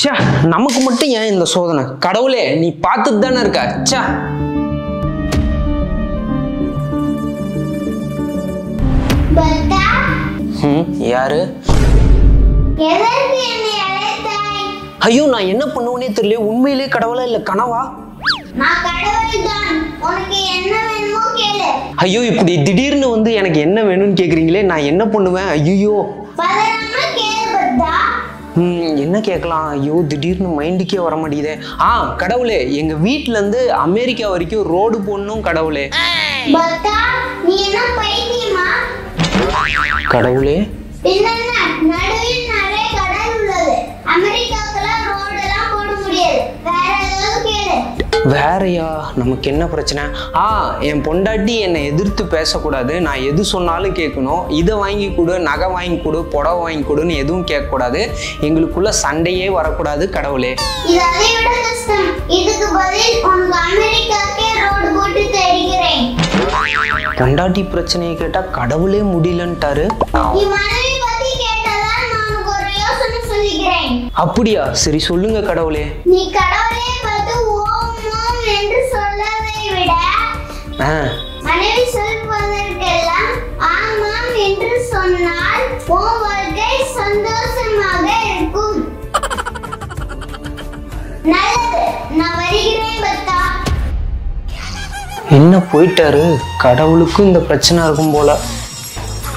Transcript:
ச்சே, நமக்கு மட்டும் ஏன் இந்த சோதனை? கடவுளே, நீ பார்த்துட்டு தானே இருக்க. ச்சே. யாரு? ஐயோ, நான் என்ன பண்ணுவேனே தெரியல. உண்மையிலே கடவுளா இல்ல கனவா? ஐயோ, இப்படி திடீர்னு வந்து எனக்கு என்ன வேணும்னு கேக்குறீங்களே, நான் என்ன பண்ணுவேன்? ஐயோ, என்ன கேட்கலாம்? ஐயோ, திடீர்னு மைண்டுக்கே வர மாட்டேங்குதே. கடவுளே, எங்க வீட்ல இருந்து அமெரிக்கா வரைக்கும் ரோடு போடணும் கடவுளே. கடவுளே, வேறையா? நமக்கு என்ன பிரச்சனை? என் பொண்டாட்டி என்னை எதிர்த்து பேசக்கூடாது. நான் எது சொன்னாலும் கேட்கணும். இதை வாங்கி கொடு, நகை வாங்கி கொடு, புடவை வாங்கி கொடுன்னு எதுவும் கேட்கக்கூடாது. எங்களுக்குள்ள சண்டையே வரக்கூடாது கடவுளே. பொண்டாட்டி பிரச்சனையை கேட்டா கடவுளே முடியலன்ட்டாரு. அப்படியா? சரி சொல்லுங்க கடவுளே. நீ கடவுளே பார்த்து ஓம் ஓம் என்று சொல்லவை விட மனைவி சொல்வதற்கெல்லாம் ஆமாம் என்று சொன்னால் உன் வாழ்க்கை சந்தோஷமாக இருக்கும். நல்லது, நான் வருகிறேன் பத்தா. என்ன போயிட்டாரு? கடவுளுக்கும் இந்த பிரச்சனை இருக்கும் போல.